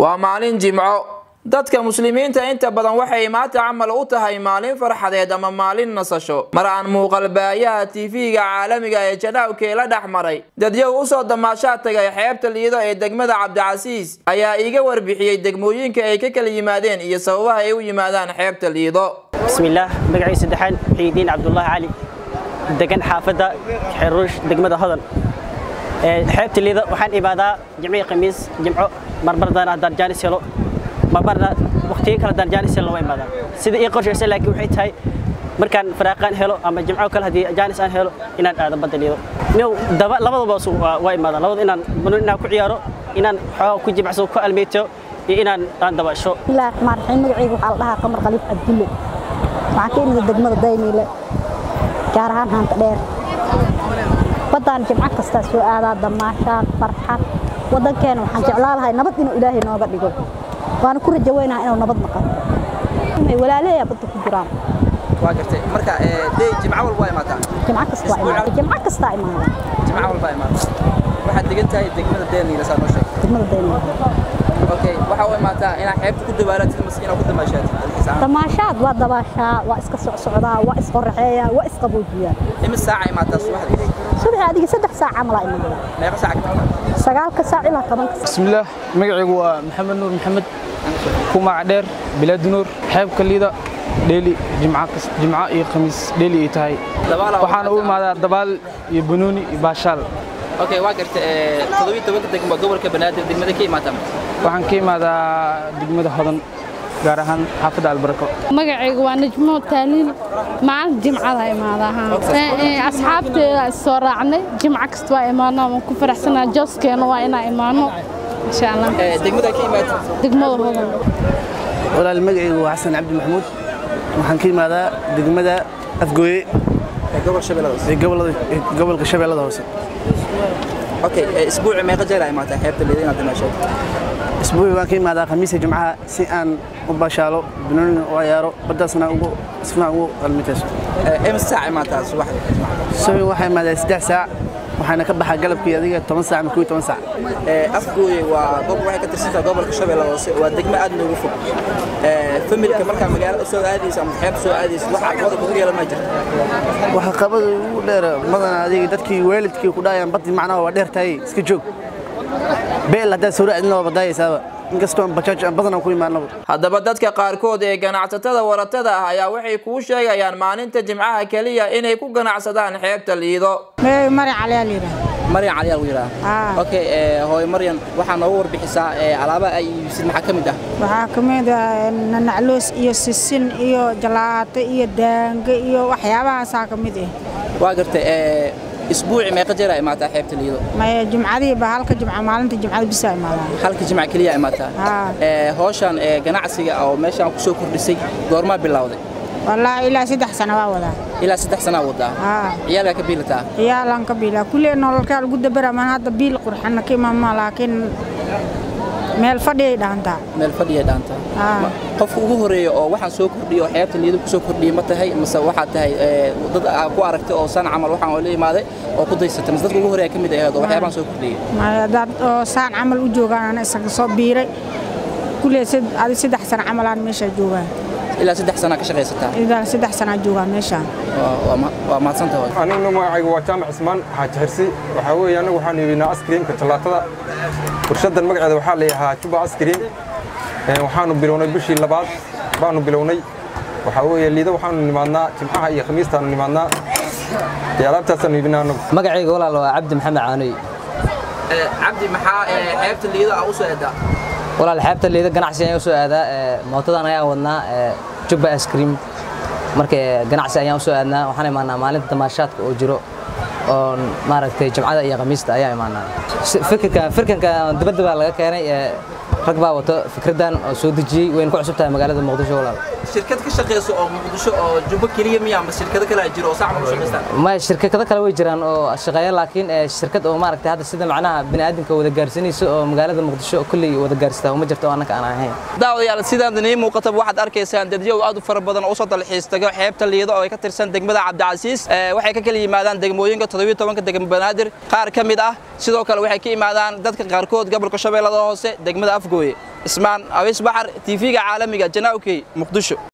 waa maalin jimco dadka muslimiinta inta badan waxay maanta camal u tahay maalin farxadeed ama maalin nasasho mar aan muuqaalbaayaha TV-ga caalamiga ee Janaawke la dhaxmaray dadyo u soo damaashaad tagay xeebta Liido ee degmada Cabdicasiis ayaa iiga warbixiyay degmooyinka ay ka kala yimaadeen iyo sababaha ay u yimaadaan xeebta Liido. bismillaah magaciisa saddexan Ciidiin Cabdullaahi Cali degan xaafada Xeruush degmada Hodan xeebta Liido waxaan ibaadaa jimciga khamiis jimco marbardan darjaanis helo marbarna waqtiga kala darjaanis helo way imaadaan sida ay qorshaysan laakiin waxay tahay markaan faraaqan helo ama jimco kala hadii jaanis aan helo inaan aado badda Liido labadaba way imaadaan labada inaan ku ciyaaro inaan xoog ku jimacso ku almeeto iyo inaan aan dabasho ilaa marxin magaciigu waxa la dhahaa Qamar Khaliif Abdulle waxaan ka imid degmada Daymiile gaar ahaan hanta dheer badan jimco kasta soo aadaa damaashaad farxad wadankeena waxaan jeclaan lahay nabad inuu Ilaahay nooga dhigo waan ku rajaynayaa inuu nabad noqdo inay walaalahay badda ku jiraan waa gartay marka jimco walba ay maataan jimco kasta ay maataan waxaad degan tahay degmada Daymiile soo sheeg degmada Daymiile okay waxa way maataa ina xeebta ku dabaalatid maskiina ku damaashaad damaashaad waa dabaashaa waa iska socdaa waa is qorxeeyaa waa is qaboojiyaa imisa saac ay maataa subaxdii adiga 3 saac camal ay maadaa meeqa saac sagaalka saac ilaa 10 bismillaah magaciigu waa maxamed nuur maxamed kuma dheer bilad nuur xeebka Liido dheeli jimco iyo khamiis dheeli ay tahay waxaan u imaadaa dabaal iyo banooni iyo baashaal okay waa gartay 17 degmo gobolka Banaadir degmada ka imaataa waxaan ka imaadaa degmada Hodan gaar ahaan xaafada Albarako magacaygu waa Najmo Taaliil maalin jimcada imaadaha asxaabteeda soo raacnay jimco kasta waa imaanaa waan ku faraxsanaa jooskeena waa inaan imaano insha Allah degmada ka imaataa degmada Hodan walaal magacaygu waa Xasan Cabdi Maxamuud waxaan ka imaadaa degmada Afgooye gobolka Shabeellada Hoose okay isbuuc meeqa jeer ay maataa xeebta Liido inaad damaashaad isbuuc waan ka imaadaa khamiis jimcaha si aan u bashaalo banooni oo ciyaaro badasna ugu isna ugu almiteeso imisa saac ay maataa subaxdii waxay imaadaa 3 saac waxaana ka baxaa galabkii adiga 10 saac ama 12 saac Afgooye waa goob waxay ka tirsantaa gobolka Shabeellada Hoose waa degmo aad noogu fog familka marka magaalada soo aadaysa ama xeeb soo aadaysa waxa caqabad ku yeelan ma jirto waxa qabad ugu dheer madan adiga dadkii waalidkii ku dhaayaan baddi macnaha waa dheertay iska joog beel hada soo raadina waa badayaysaa inkastoo bajaaj badan ku imaanado haddaba dadka qaarkood ee ganacsatada waratada ah ayaa waxay ku sheegayaan maalinta jimcaha kaliya inay ku ganacsadaan xeebta Liido Mari Cali Aliira Mari Cali Aliira okay hooy Maryan waxa noo warbixisaa alaaba ay iibsid maxaa kamid ah waxa kamid ah nacloos iyo sisin iyo jalaato iyo daanga iyo waxyaabahaas kamid ah waa gartay isbuuci meeqa jeer ay maataa xeebta Liido ma jimcadii ba halka jimca maalinta jimcada bisa ay maadaa halka jimca kaliya ay maataa hawshan ganacsiga oo meeshan ku soo kordhisay goorma bilowday wallahi ilaa 3 sano waa wadaa ilaa 3 sano wadaa ciyaal ka biilata ciyaalan ka biila kulli nololka lagu dabara ma hadda biil qurxan ka imaama laakiin meel fadhiye dhaanta qofka ugu horeeyo oo waxaan soo kordhiyo xeebta Liido ku soo kordhiyay ma tahay mise waxa tahay dad ku aragtay oo san camal waxaan la imaaday oo ku daysatay mise dadka ugu horeeya kamid ah oo waxyaabahan soo kordhiyay ma dad oo san camal u joogaan isaga soo biiray kulli 3 sano camal aan meesha joogaan ilaa 3 sano ka shaqeysataa ilaa 3 sano joogaan meesha waa maadsantahay anigu magacaygu waa Jaamac Ismaan Xaaji Xirsi waxa weeye anagu waxaan iibinaa askriimka jalaatada furshadan magaceeda waxa la yahaa Juba askriim waxaanu bilownay bishii labaad baanu bilownay waxa weeye Liido waxaanu nimaadnaa jimcaha iyo khamiistaanu nimaadnaa alaabtaasaan iibinaa magacayga walaal waa Cabdi Maxamed Caanoy Cabdi maxaa xeebta Liido u soo aadaa walaal xeebta Liido ganacsi ayaan u soo aadaa mootadan ayaan wadnaa Juba askriim marka ganacsi ayaan u soo aadnaa waxaan imaanaa maalinta damaashaadka oo jiro oo maaragtay jimcada iyo khamiista ayaan imaanaa fikirka dibadda laga keenay rag baa wato fikradan oo soo dejiyay weyn ku cusub tahay magaalada Muqdisho walaal shirkad ka shaqeyso oo Muqdisho oo Juba kaliya miya ama shirkado kale jiro oo saacad u shaqeystaan ma shirkado kale way jiraan oo shaqeeya laakiin shirkad oo maaragtay hadda sida macnaha bini'aadamka wada gaarsinayso oo magaalada Muqdisho kulli wada gaarsata uma jirto annaka aan ahayn daawadayaal sidaan inay muuqato waxaad arkaysaan dadyo aad u fara badan oo soo dalxiis tago xeebta Liido oo ay ka tirsan degmada Cabdicasiis waxay ka kala yimaadaan degmooyinka 17 degmo Banaadir qaar kamid ah sidoo kale waxay ka yimaadaan dadka qaarkood gobolka Shabeellada Hoose degmada Afgooye ismaan awis baxar TV-ga caalamiga Janaawkey Muqdisho